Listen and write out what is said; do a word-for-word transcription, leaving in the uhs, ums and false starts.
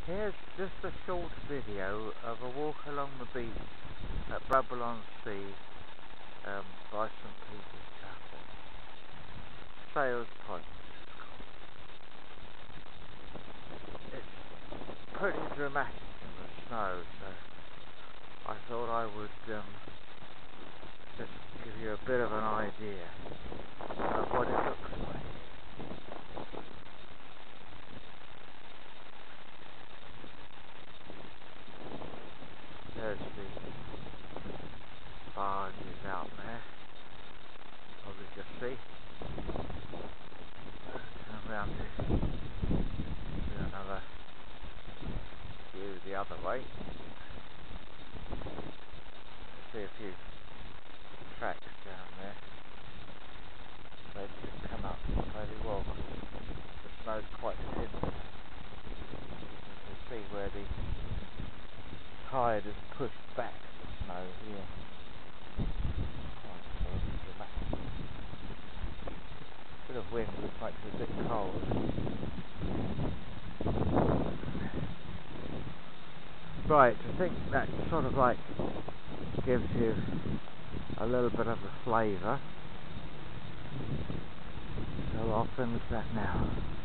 Here's just a short video of a walk along the beach at Bradwell-on-sea um, by St Peter's Chapel. Sailors' Point it's called. It's pretty dramatic in the snow, so I thought I would um, just give you a bit of an idea of what it looks like. There's the barges out there, probably just see. Turn around to do another view the other way. See a few tracks down there. They've just come up fairly well. The snow's quite thin. You can see where the tide has pushed back the snow here. Quite sort of dramatic. Bit of wind, looks like it's a bit cold. Right, I think that sort of like gives you a little bit of a flavour. So I'll finish that now.